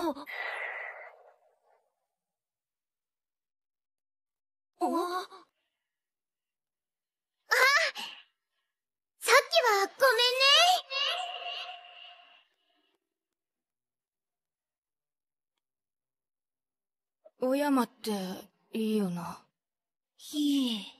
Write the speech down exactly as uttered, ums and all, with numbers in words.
あ、さっきはごめんね。 お山っていいよな。 いい。